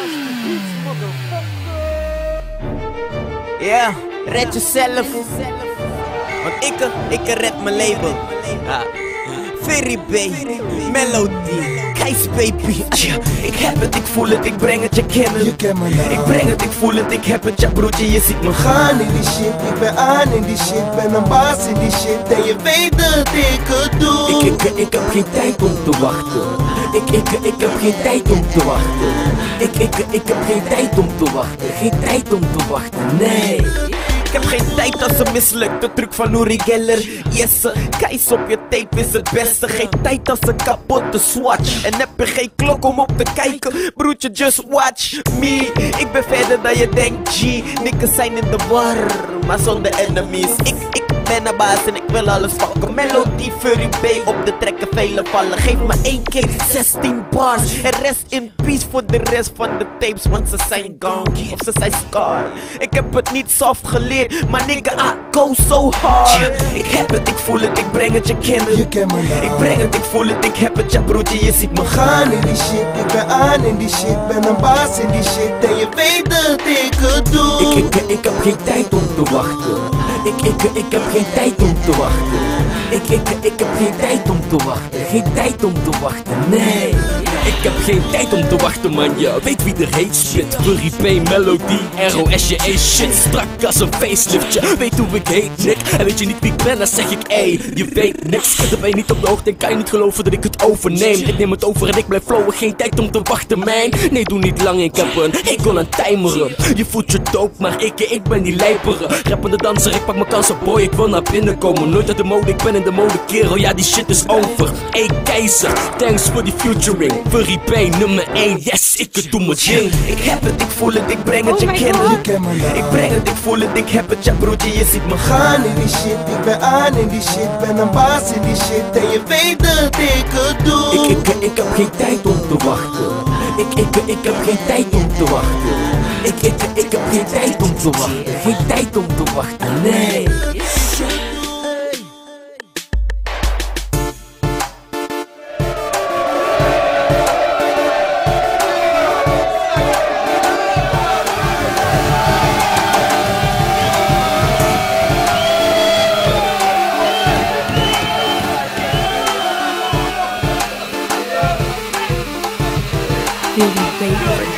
Ja, red jezelf. Want ik red mijn label. Ferry B, Melody, Keis baby. Ik heb het, ik voel het, ik breng het, je kennen. Ik breng het, ik voel het, ik heb het, ja broertje, je ziet me gaan in die shit, ik ben aan in die shit, ben een baas in die shit en je weet dat ik het doe. Ik heb geen tijd om te wachten. Ik heb geen tijd om te wachten. Ik heb geen tijd om te wachten. Geen tijd om te wachten, nee. Ik heb geen tijd als ze mislukt, de truc van Uri Geller. Yes, Keis op je tape is het beste. Geen tijd als een kapotte swatch. En heb je geen klok om op te kijken, broertje, just watch me. Ik ben verder dan je denkt, G. Nikkers zijn in de war, maar zonder enemies. Ik ben een baas en ik wil alles pakken. Melody, Ferry B, op de trekken velen vallen. Geef me 1 keer 16 bars. En rest in peace voor de rest van de tapes, want ze zijn gone, of ze zijn scarred. Ik heb het niet soft geleerd, maar nigga, I go so hard. Ik heb het, ik voel het, ik breng het, je kennen. Ik breng het, ik voel het, ik heb het, ja broertje, je ziet me gaan in die shit, ik ben aan in die shit, ben een baas in die shit en je weet dat ik het doe. Ik heb geen tijd om te wachten. Ik heb geen tijd om te wachten. Ik heb geen tijd om te wachten. Geen tijd om te wachten, nee. Ik heb geen tijd om te wachten, man, je weet wie er heet shit. Ferry P, Melody, ROSJE shit. Strak als een faceliftje, weet hoe ik heet, Nick. En weet je niet wie ik ben, dan zeg ik ey, je weet niks. Dan ben je niet op de hoogte en kan je niet geloven dat ik het overneem. Ik neem het over en ik blijf flowen, geen tijd om te wachten, man. Nee, doe niet lang, ik heb ik kon aan timeren. Je voelt je doop, maar ik ben die lijpere. Rappende danser, ik pak mijn kansen, boy, ik wil naar binnen komen. Nooit uit de mode, ik ben in de mode, kerel, ja die shit is over. Ey keizer, thanks for the featuring. Ferry P, nummer 1, yes, ik doe mijn ding. Ik heb het, ik voel het, ik breng het, je kennen. Ik breng het, ik voel het, ik heb het, ja broertje, je ziet me gaan in die shit, ik ben aan in die shit, ben een baas in die shit en je weet dat ik het doe. Ik heb geen tijd om te wachten. Ik heb geen tijd om te wachten. Ik heb geen tijd om te wachten. Geen tijd om te wachten, nee. Ferry B.